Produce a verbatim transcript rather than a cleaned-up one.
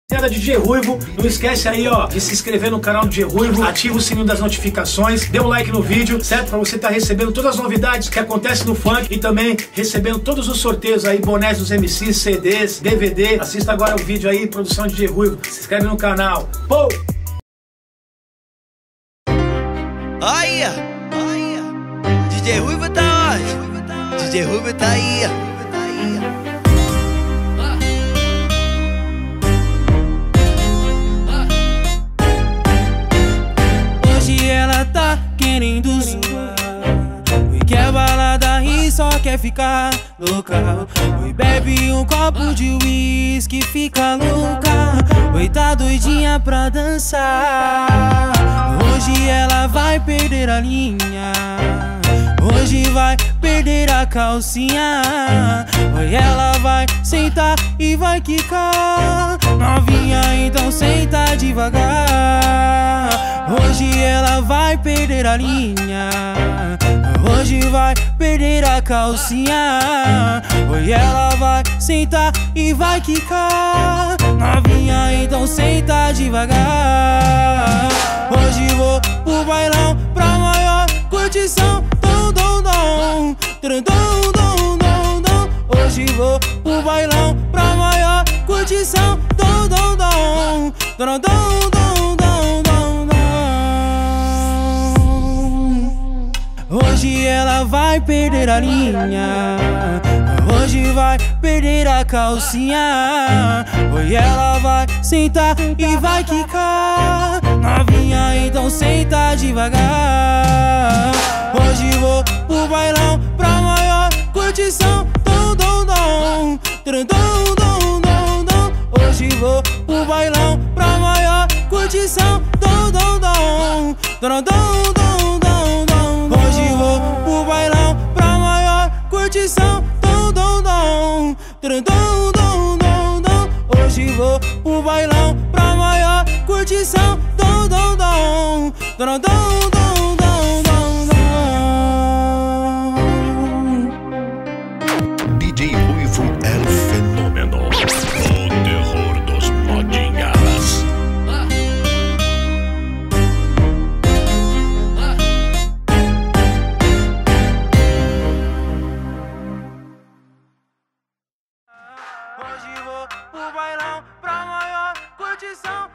D J Ruivo, não esquece aí, ó, de se inscrever no canal do D J Ruivo, ativa o sininho das notificações, dê um like no vídeo, certo? Pra você estar recebendo todas as novidades que acontecem no funk e também recebendo todos os sorteios aí, bonés dos M Cs, C Ds, D V D. Assista agora o vídeo aí, produção de D J Ruivo, se inscreve no canal. Pô! Olha, olha, D J Ruivo tá onde? D J Ruivo tá aí, ó. Tá querendo zoar, oi, quer balada e só quer ficar louca. Oi, bebe um copo de uísque, fica louca. Oi, tá doidinha pra dançar. Hoje ela vai perder a linha, hoje vai perder a calcinha. Oi, ela vai sentar e vai quicar. Novinha, então senta devagar. Hoje ela vai perder a linha, hoje vai perder a calcinha. Hoje ela vai sentar e vai quicar. Novinha, então senta devagar. Hoje vou pro bailão pra maior curtição. Dom, dom, dom, dom, dom, dom, dom. Hoje vou pro bailão pra maior curtição. Dom, dom, dom, dom, dom, dom, dom, dom. Hoje ela vai perder a linha, hoje vai perder a calcinha. Hoje ela vai sentar e vai quicar. Novinha, então senta devagar. Hoje vou pro bailão pra maior curtição. Dom, dom, dom, dom, dom, dom, dom. Hoje vou pro bailão pra maior curtição. Dom, dom, dom, dom, dom, dom, dom. Hoje vou pro bailão pra maior curtição. Dom, dom, dom, dom, dom, dom, dom. Hoje vou pro bailão pra maior curtição. Dom, dom, dom, dom, dom, dom, dom, dom. D J Ruivo é o fenômeno, o terror dos modinhas. Hoje vou pro bailão pra maior curtição.